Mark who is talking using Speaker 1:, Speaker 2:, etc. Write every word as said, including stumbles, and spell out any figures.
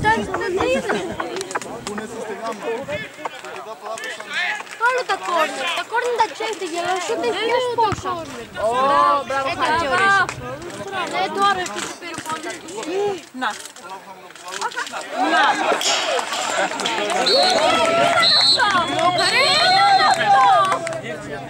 Speaker 1: δεν είδα.
Speaker 2: Πού είναι στη γάμα.
Speaker 1: Όλο τα κόρνερ. Τα κόρνερ τα ξέρετε για να σου δεν είναι πόσα. Ω, μπράβο, έτσι ωραίος. Ναι, τώρα έχεις πήρε πόντα.
Speaker 3: Να. Να.